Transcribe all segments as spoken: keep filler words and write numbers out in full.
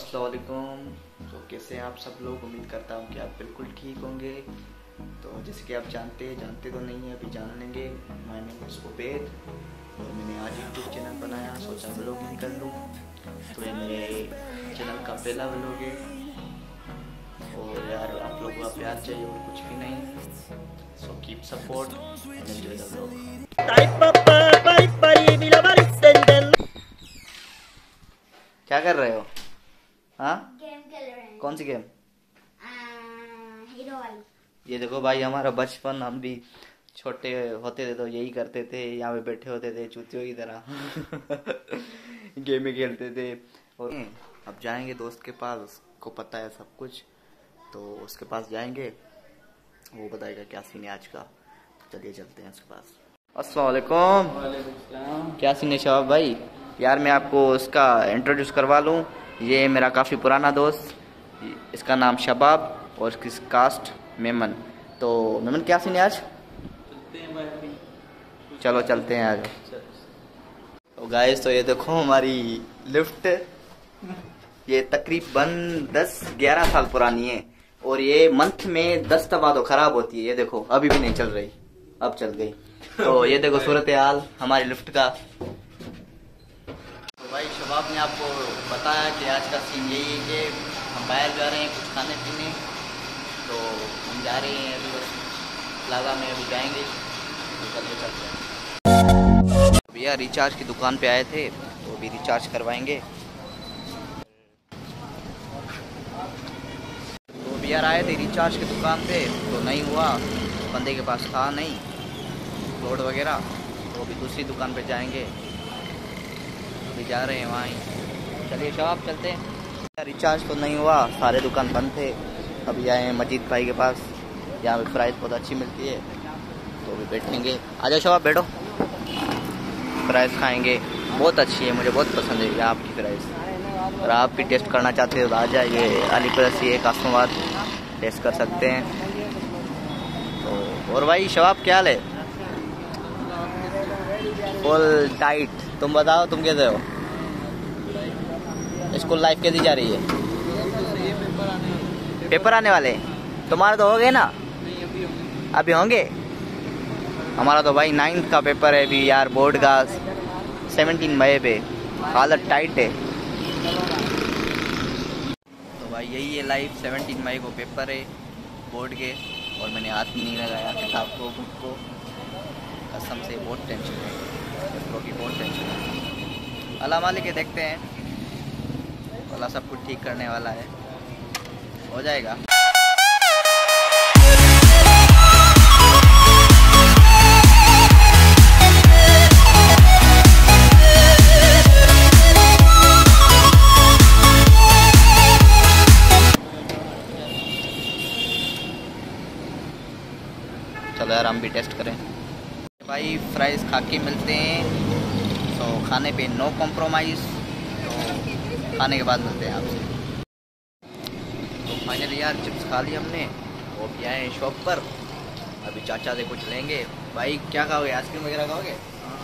अस्सलाम वालेकुम। तो कैसे हैं आप सब लोग? उम्मीद करता हूँ कि आप बिल्कुल ठीक होंगे। तो जैसे कि आप जानते हैं जानते तो नहीं है, अभी जान लेंगे। माय नेम इज़ उबैद और मैंने आज यूट्यूब चैनल बनाया, सोचा व्लॉगिंग कर लूँ। तो ये मेरे चैनल का पहला व्लॉग है और यार आप लोगों का प्यार चाहिए और कुछ भी नहीं। So keep support and enjoy the vlog. क्या कर रहे हो? हाँ, गेम खेल रहे हैं। कौन सी गेम? हीरो वाली। ये देखो भाई, हमारा बचपन, हम भी छोटे होते थे तो यही करते थे। यहाँ पे बैठे होते थे चूतियों की तरह गेम खेलते थे। और अब जाएंगे दोस्त के पास, उसको पता है सब कुछ, तो उसके पास जाएंगे, वो बताएगा क्या सीन है आज का। चलिए चलते हैं उसके पास। अस्सलाम वालेकुम। क्या सीन है शबाब भाई? यार मैं आपको उसका इंट्रोड्यूस करवा लूँ। ये मेरा काफ़ी पुराना दोस्त, इसका नाम शबाब और इसकी कास्ट मेमन। तो मेमन क्या सीन है आज? चलते हैं भाई। चलो चलते हैं आज। तो गाइस, तो ये देखो हमारी लिफ्ट, ये तकरीबन दस ग्यारह साल पुरानी है और ये मंथ में दस दफा तो खराब होती है। ये देखो अभी भी नहीं चल रही, अब चल गई। तो ये देखो सूरत हाल हमारी लिफ्ट का। तो भाई शबाब ने आपको बताया कि आज का सीन यही है कि हम बाहर जा रहे हैं कुछ खाने पीने। तो हम जा रहे हैं अभी बस प्लाजा में, अभी जाएंगे तो चलते चलते हैं। भैया रिचार्ज की दुकान पे आए थे तो अभी रिचार्ज करवाएंगे। तो भैया आए थे रिचार्ज की दुकान पे तो नहीं हुआ, बंदे के पास था नहीं लोड वगैरह, तो अभी दूसरी दुकान पे जाएंगे, अभी जा रहे हैं वहाँ। चलिए शॉप चलते हैं। रिचार्ज तो नहीं हुआ, सारे दुकान बंद थे। अभी आए हैं मजीद भाई के पास, यहाँ पे प्राइस बहुत अच्छी मिलती है तो अभी बैठेंगे। आ जाओ शॉप बैठो, प्राइस खाएंगे, बहुत अच्छी है, मुझे बहुत पसंद है आपकी प्राइस। अगर आप भी टेस्ट करना चाहते हो तो आ जाइए, अलीपुरसी है कासमाबाद, टेस्ट कर सकते हैं। तो और भाई शबाब क्या हाल है? Full tight. तुम बताओ तुम कैसे हो? स्कूल लाइफ कैसी जा रही है? पेपर आने वाले तुम्हारे तो हो गए ना? अभी होंगे। हमारा तो भाई नाइन्थ का पेपर है अभी यार, बोर्ड का सेवनटीन मई पे, हालत टाइट है। तो भाई यही है लाइफ, सेवनटीन मई को पेपर है बोर्ड के और मैंने हाथ नहीं लगाया किताब को, बुक को, कसम से बहुत टेंशन है, पेपरों की बहुत टेंशन है। अल्लाह मालिक के देखते हैं, अल्लाह सब कुछ ठीक करने वाला है, हो जाएगा। चलो यार हम भी टेस्ट करें। भाई फ्राइज़ खा के मिलते हैं, तो खाने पे नो कॉम्प्रोमाइज़, तो खाने के बाद मिलते हैं आपसे। तो फाइनली यार चिप्स खा ली हमने, वो भी आए हैं शॉप पर, अभी चाचा से कुछ लेंगे। भाई क्या खाओगे, आइसक्रीम वगैरह खाओगे?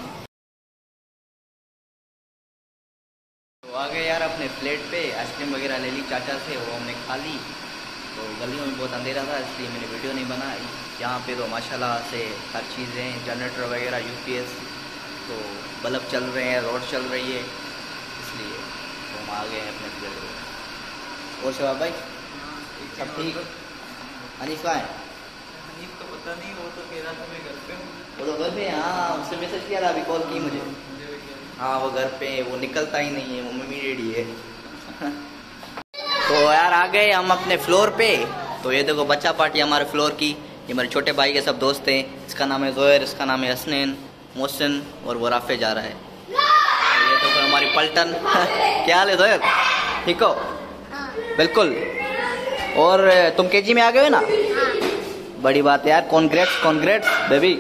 तो आ गए यार अपने प्लेट पे, आइसक्रीम वगैरह ले ली चाचा से, वो हमने खा ली। तो गलियों में बहुत अंधेरा था इसलिए मैंने वीडियो नहीं बनाई। यहाँ पे तो माशाल्लाह से हर चीज़ें, जनरेटर वगैरह, यूपीएस, तो बल्ब चल रहे हैं, रोड चल रही है, इसलिए तो हम आ गए हैं अपने प्लेट पे। और शबाब भाई सब ठीक? हनीफ कहाँ है? हनीफ का पता नहीं, वो तो कह रहा था मैं घर पे हूँ। वो तो घर पे है, हाँ उससे मैसेज किया था, अभी कॉल की मुझे। हाँ वो घर पे है, वो निकलता ही नहीं है, वो मम्मी डैडी है तो यार आ गए हम अपने फ्लोर पे। तो ये देखो बच्चा पार्टी हमारे फ्लोर की, ये मेरे छोटे भाई के सब दोस्त हैं। इसका नाम है जोहर, इसका नाम है हसनैन, मोहसिन और वो राफे जा रहा है। तो ये देखो हमारी पलटन क्या हाल है जोहर, ठीक हो? बिल्कुल। और तुम केजी में आ गए हो ना? बड़ी बात है यार, कॉन्ग्रेट्स कॉन्ग्रेट्स बेबी।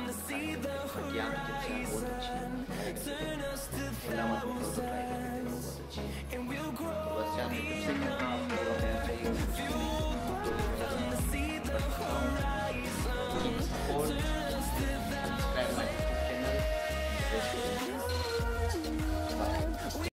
बहुत अच्छी है। टेस्ट